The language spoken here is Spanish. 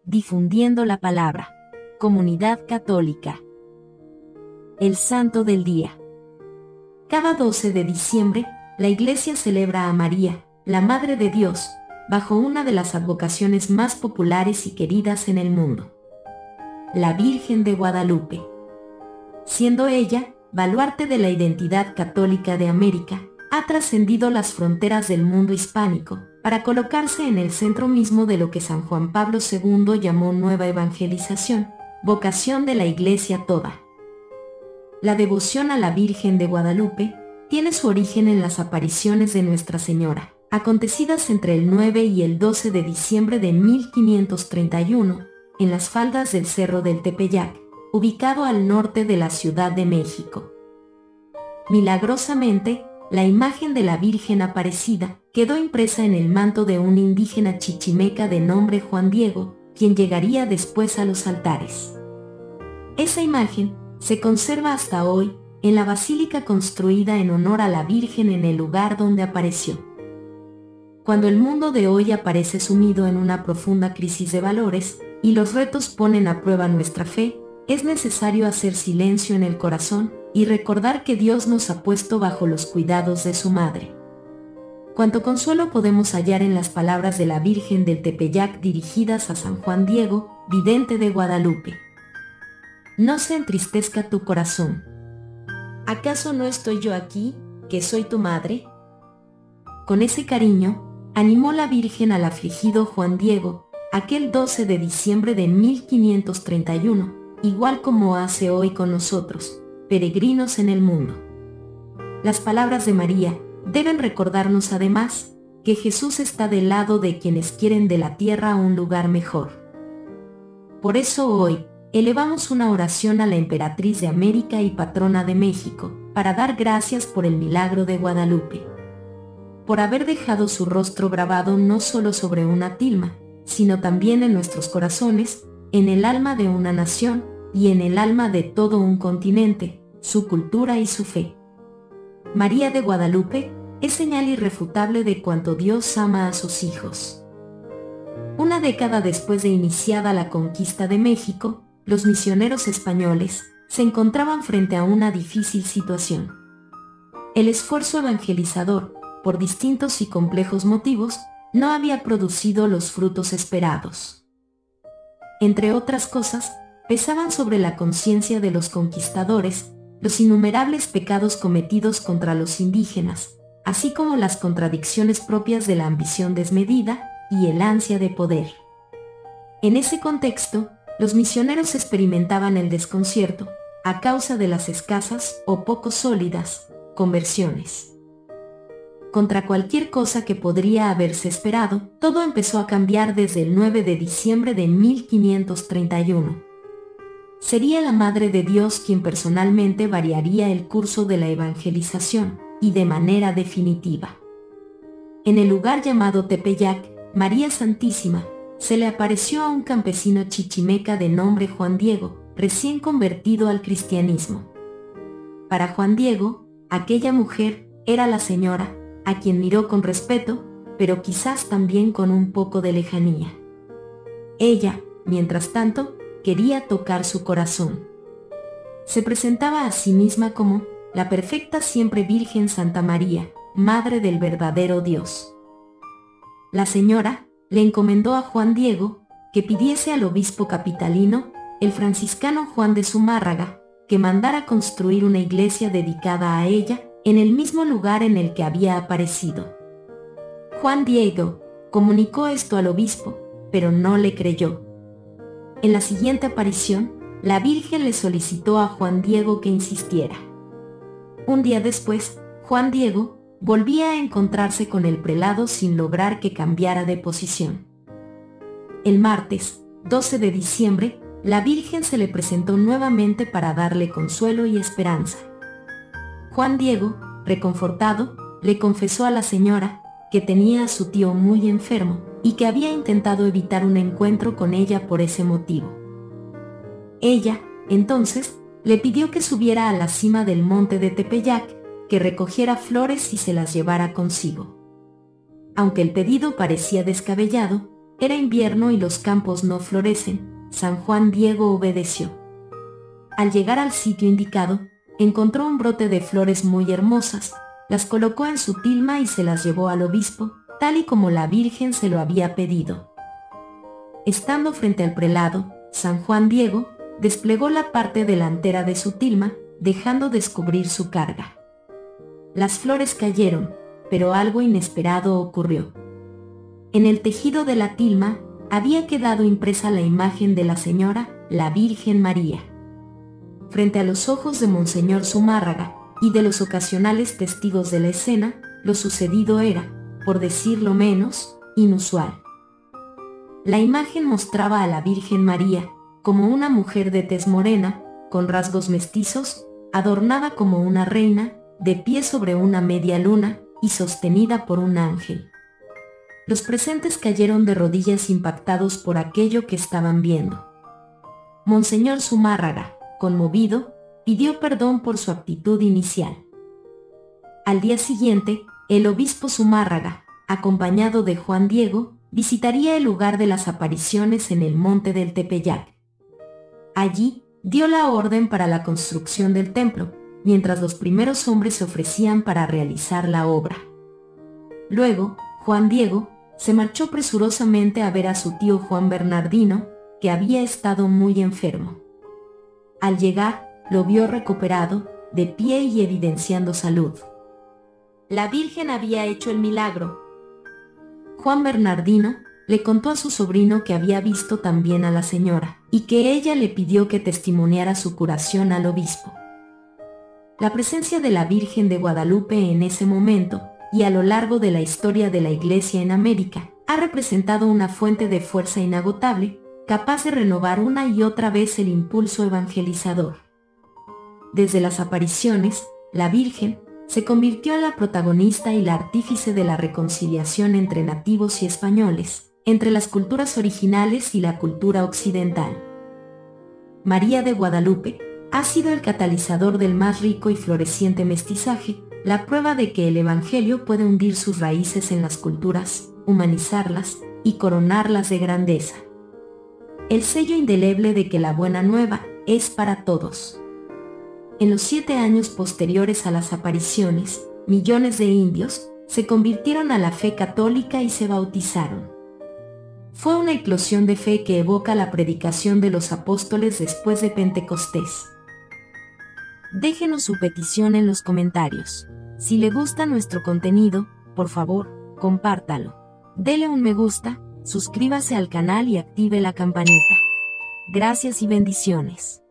difundiendo la palabra. Comunidad Católica. El Santo del Día. Cada 12 de diciembre, la Iglesia celebra a María, la Madre de Dios, bajo una de las advocaciones más populares y queridas en el mundo: la Virgen de Guadalupe. Siendo ella, baluarte de la identidad católica de América, ha trascendido las fronteras del mundo hispánico, para colocarse en el centro mismo de lo que San Juan Pablo II llamó nueva evangelización, vocación de la Iglesia toda. La devoción a la Virgen de Guadalupe tiene su origen en las apariciones de Nuestra Señora, acontecidas entre el 9 y el 12 de diciembre de 1531, en las faldas del Cerro del Tepeyac, ubicado al norte de la Ciudad de México. Milagrosamente, la imagen de la Virgen Aparecida quedó impresa en el manto de un indígena chichimeca de nombre Juan Diego, quien llegaría después a los altares. Esa imagen se conserva hasta hoy en la basílica construida en honor a la Virgen en el lugar donde apareció. Cuando el mundo de hoy aparece sumido en una profunda crisis de valores y los retos ponen a prueba nuestra fe, es necesario hacer silencio en el corazón y recordar que Dios nos ha puesto bajo los cuidados de su Madre. Cuánto consuelo podemos hallar en las palabras de la Virgen del Tepeyac dirigidas a San Juan Diego, vidente de Guadalupe. No se entristezca tu corazón. ¿Acaso no estoy yo aquí, que soy tu madre? Con ese cariño, animó la Virgen al afligido Juan Diego, aquel 12 de diciembre de 1531, igual como hace hoy con nosotros, peregrinos en el mundo. Las palabras de María deben recordarnos además que Jesús está del lado de quienes quieren de la tierra un lugar mejor. Por eso hoy, elevamos una oración a la emperatriz de América y patrona de México, para dar gracias por el milagro de Guadalupe. Por haber dejado su rostro grabado no solo sobre una tilma, sino también en nuestros corazones, en el alma de una nación, y en el alma de todo un continente, su cultura y su fe. María de Guadalupe es señal irrefutable de cuánto Dios ama a sus hijos. Una década después de iniciada la conquista de México, los misioneros españoles se encontraban frente a una difícil situación. El esfuerzo evangelizador, por distintos y complejos motivos, no había producido los frutos esperados. Entre otras cosas, pesaban sobre la conciencia de los conquistadores los innumerables pecados cometidos contra los indígenas, así como las contradicciones propias de la ambición desmedida y el ansia de poder. En ese contexto, los misioneros experimentaban el desconcierto, a causa de las escasas o poco sólidas conversiones. Contra cualquier cosa que podría haberse esperado, todo empezó a cambiar desde el 9 de diciembre de 1531. Sería la Madre de Dios quien personalmente variaría el curso de la evangelización, y de manera definitiva. En el lugar llamado Tepeyac, María Santísima se le apareció a un campesino chichimeca de nombre Juan Diego, recién convertido al cristianismo. Para Juan Diego, aquella mujer era la Señora, a quien miró con respeto, pero quizás también con un poco de lejanía. Ella, mientras tanto, quería tocar su corazón. Se presentaba a sí misma como la perfecta siempre Virgen Santa María, Madre del verdadero Dios. La Señora le encomendó a Juan Diego que pidiese al obispo capitalino, el franciscano Juan de Zumárraga, que mandara construir una iglesia dedicada a ella en el mismo lugar en el que había aparecido. Juan Diego comunicó esto al obispo, pero no le creyó. En la siguiente aparición, la Virgen le solicitó a Juan Diego que insistiera. Un día después, Juan Diego volvía a encontrarse con el prelado sin lograr que cambiara de posición. El martes, 12 de diciembre, la Virgen se le presentó nuevamente para darle consuelo y esperanza. Juan Diego, reconfortado, le confesó a la Señora que tenía a su tío muy enfermo y que había intentado evitar un encuentro con ella por ese motivo. Ella, entonces, le pidió que subiera a la cima del monte de Tepeyac, que recogiera flores y se las llevara consigo. Aunque el pedido parecía descabellado, Era invierno y los campos no florecen. San Juan Diego obedeció. Al llegar al sitio indicado, encontró un brote de flores muy hermosas, las colocó en su tilma y se las llevó al obispo, tal y como la Virgen se lo había pedido. Estando frente al prelado, San Juan Diego desplegó la parte delantera de su tilma, dejando descubrir su carga. Las flores cayeron, pero algo inesperado ocurrió. En el tejido de la tilma había quedado impresa la imagen de la Señora, la Virgen María. Frente a los ojos de Monseñor Zumárraga y de los ocasionales testigos de la escena, lo sucedido era, por decirlo menos, inusual. La imagen mostraba a la Virgen María como una mujer de tez morena, con rasgos mestizos, adornada como una reina, de pie sobre una media luna y sostenida por un ángel. Los presentes cayeron de rodillas impactados por aquello que estaban viendo. Monseñor Zumárraga, conmovido, pidió perdón por su actitud inicial. Al día siguiente, el obispo Zumárraga, acompañado de Juan Diego, visitaría el lugar de las apariciones en el monte del Tepeyac. Allí, dio la orden para la construcción del templo, mientras los primeros hombres se ofrecían para realizar la obra. Luego, Juan Diego se marchó presurosamente a ver a su tío Juan Bernardino, que había estado muy enfermo. Al llegar, lo vio recuperado, de pie y evidenciando salud. La Virgen había hecho el milagro. Juan Bernardino le contó a su sobrino que había visto también a la señora, y que ella le pidió que testimoniara su curación al obispo. La presencia de la Virgen de Guadalupe en ese momento, y a lo largo de la historia de la Iglesia en América, ha representado una fuente de fuerza inagotable, capaz de renovar una y otra vez el impulso evangelizador. Desde las apariciones, la Virgen se convirtió en la protagonista y la artífice de la reconciliación entre nativos y españoles, entre las culturas originales y la cultura occidental. María de Guadalupe ha sido el catalizador del más rico y floreciente mestizaje, la prueba de que el Evangelio puede hundir sus raíces en las culturas, humanizarlas y coronarlas de grandeza. El sello indeleble de que la buena nueva es para todos. En los 7 años posteriores a las apariciones, millones de indios se convirtieron a la fe católica y se bautizaron. Fue una eclosión de fe que evoca la predicación de los apóstoles después de Pentecostés. Déjenos su petición en los comentarios. Si le gusta nuestro contenido, por favor, compártalo. Dele un me gusta, suscríbase al canal y active la campanita. Gracias y bendiciones.